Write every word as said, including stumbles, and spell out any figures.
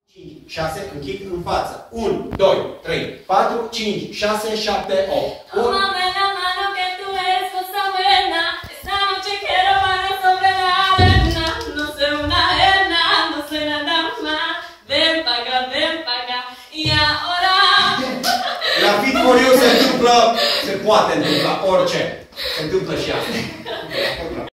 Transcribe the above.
cinci, șase, închid în față. unu, doi, trei, patru, cinci, șase, șapte, opt. Tómame la mano que tú eres cosa buena. Esta noche quiero para sobre la arena. No soy una arena, no soy nada más. Ven pa' acá, ven pa' acá. Y ahora... La Fit for You se întâmplă, se poate întâmpla orice. Se întâmplă și asta.